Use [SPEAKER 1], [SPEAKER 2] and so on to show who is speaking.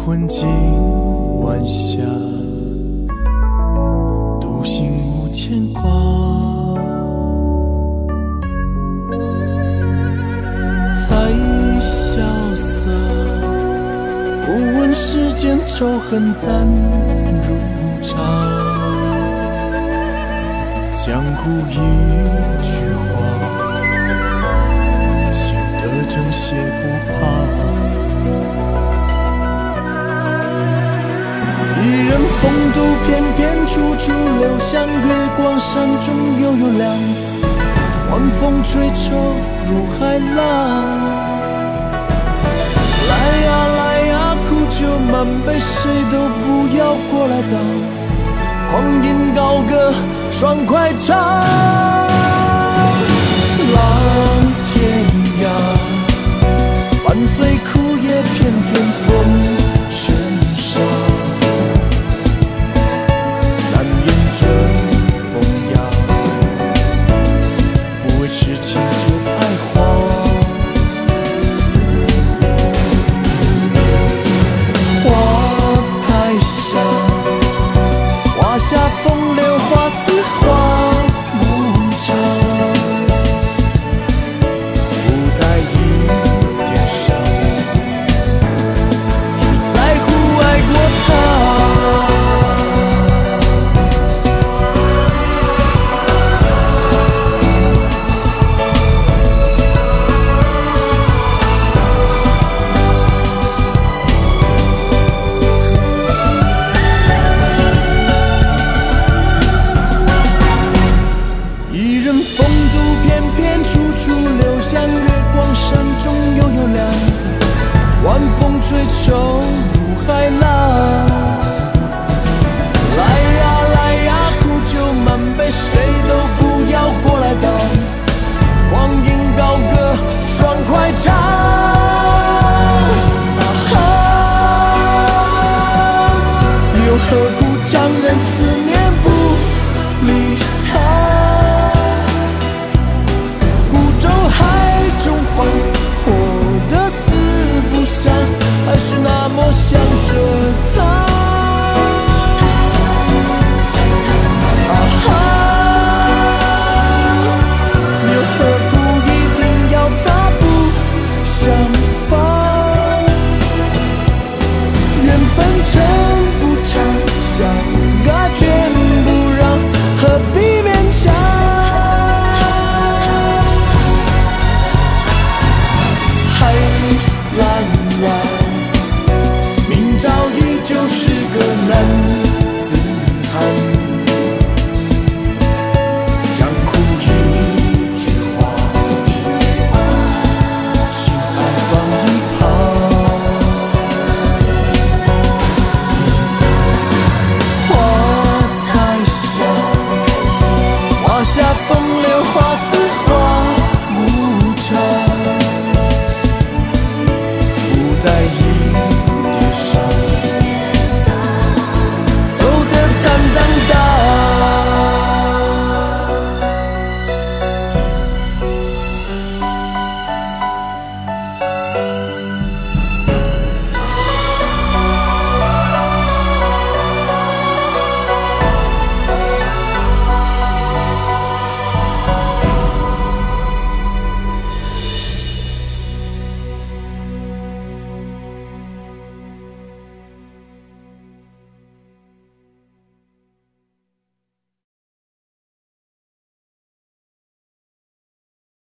[SPEAKER 1] 困今晚霞，独行无牵挂。太潇洒，不问世间仇恨淡如茶。江湖一句话，心得正邪不怕。一人风度翩翩，处处留香。月光山中悠悠亮，晚风吹愁入海浪。来呀来呀，苦酒满杯，谁都不要过来倒。狂饮高歌，爽快唱。浪天涯，伴随苦叶片片风尘沙。真风雅，不为痴情就爱花。花太香，花下风流花似花无常，不带一点伤，只在乎爱过他。处处留香，月光山中悠悠亮，晚风吹愁入海浪。来呀来呀，苦酒满杯，谁都不要过来倒。狂饮高歌，爽快唱。你又何苦强忍思念不离他？中花活得死不想，还是那么想着他。你又何苦一定要他不相放？缘分真不长，相爱偏不让，何必勉强？蓝蓝，明朝依旧是个男子汉。